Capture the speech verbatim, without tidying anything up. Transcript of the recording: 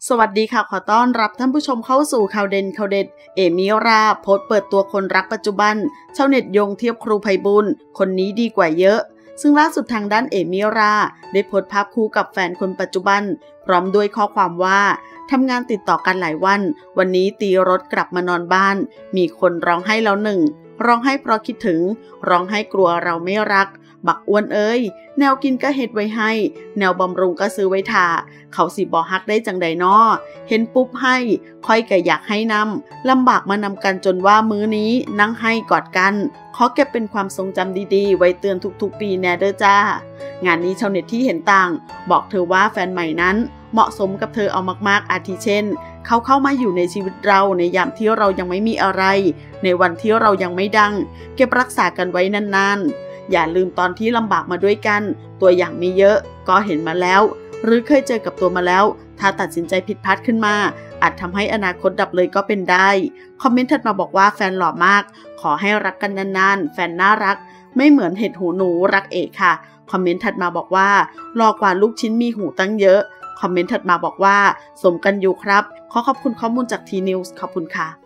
สวัสดีค่ะขอต้อนรับท่านผู้ชมเข้าสู่ข่าวเด่นข่าวเด็ดเอมิราโพสต์เปิดตัวคนรักปัจจุบันชาวเน็ตโยงเทียบครูไพบูลย์คนนี้ดีกว่าเยอะซึ่งล่าสุดทางด้านเอมิราได้โพสต์ภาพคู่กับแฟนคนปัจจุบันพร้อมด้วยข้อความว่าทำงานติดต่อกันหลายวันวันนี้ตีรถกลับมานอนบ้านมีคนร้องไห้แล้วหนึ่งร้องไห้เพราะคิดถึงร้องไห้กลัวเราไม่รักบักอ้วนเอ้ยแนวกินก็เฮ็ดไว้ให้แนวบำรุงก็ซื้อไว้ทาเขาสิบ่ฮักได้จังใดน้อเห็นปุ๊บให้ค่อยก็อยากให้นำลำบากมานำกันจนว่ามื้อนี้นั่งให้กอดกันขอเก็บเป็นความทรงจำดีๆไว้เตือนทุกๆปีแน่เด้อจ้างานนี้ชาวเน็ตที่เห็นต่างบอกเธอว่าแฟนใหม่นั้นเหมาะสมกับเธอเอามากๆอาทิเช่นเขาเข้ามาอยู่ในชีวิตเราในยามที่เรายังไม่มีอะไรในวันที่เรายังไม่ดังเก็บรักษากันไว้นานๆอย่าลืมตอนที่ลำบากมาด้วยกันตัวอย่างมีเยอะก็เห็นมาแล้วหรือเคยเจอกับตัวมาแล้วถ้าตัดสินใจผิดพลาดขึ้นมาอาจทำให้อนาคตดับเลยก็เป็นได้คอมเมนต์ถัดมาบอกว่าแฟนหล่อมากขอให้รักกันนานๆแฟนน่ารักไม่เหมือนเห็ดหูหนูรักเอกค่ะคอมเมนต์ถัดมาบอกว่าหล่อกว่าลูกชิ้นมีหูตั้งเยอะคอมเมนต์ถัดมาบอกว่าสมกันอยู่ครับขอขอบคุณข้อมูลจากทีนิวส์ขอบคุณค่ะ